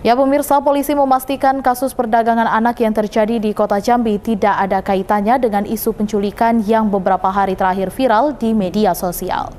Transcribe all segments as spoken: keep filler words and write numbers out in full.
Ya pemirsa, polisi memastikan kasus perdagangan anak yang terjadi di Kota Jambi tidak ada kaitannya dengan isu penculikan yang beberapa hari terakhir viral di media sosial.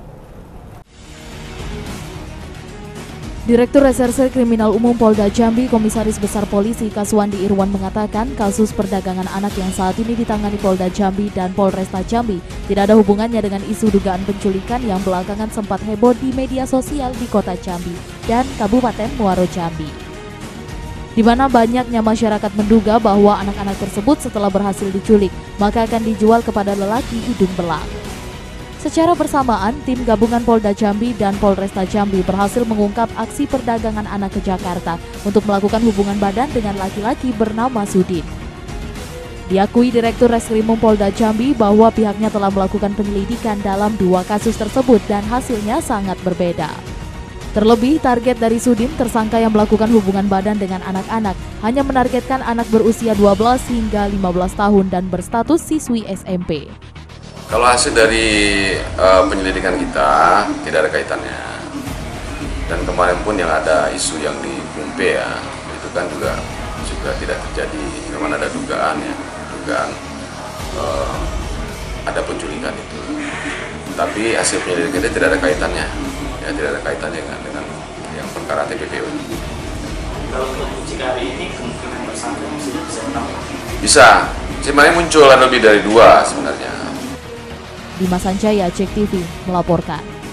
Direktur Reserse Kriminal Umum Polda Jambi, Komisaris Besar Polisi Kaswandi Irwan mengatakan kasus perdagangan anak yang saat ini ditangani Polda Jambi dan Polresta Jambi tidak ada hubungannya dengan isu dugaan penculikan yang belakangan sempat heboh di media sosial di Kota Jambi dan Kabupaten Muaro Jambi, di mana banyaknya masyarakat menduga bahwa anak-anak tersebut setelah berhasil diculik, maka akan dijual kepada lelaki hidung belang. Secara bersamaan, tim gabungan Polda Jambi dan Polresta Jambi berhasil mengungkap aksi perdagangan anak ke Jakarta untuk melakukan hubungan badan dengan laki-laki bernama Sudin. Diakui Direktur Reskrimum Polda Jambi bahwa pihaknya telah melakukan penyelidikan dalam dua kasus tersebut dan hasilnya sangat berbeda. Terlebih, target dari Sudin, tersangka yang melakukan hubungan badan dengan anak-anak, hanya menargetkan anak berusia dua belas hingga lima belas tahun dan berstatus siswi S M P. Kalau hasil dari uh, penyelidikan kita tidak ada kaitannya. Dan kemarin pun yang ada isu yang di Pumpe ya, itu kan juga juga tidak terjadi. Memang ada dugaan ya, dugaan uh, ada penculikan itu. Tapi hasil penyelidikan itu tidak ada kaitannya. Ya, tidak ada kaitannya dengan, dengan yang perkara T P P U. Kalau jika hari ini kemungkinan tersangka bisa menambah? Bisa, sebenarnya muncul lebih dari dua sebenarnya. Dimas Sanjaya, Cek T V melaporkan.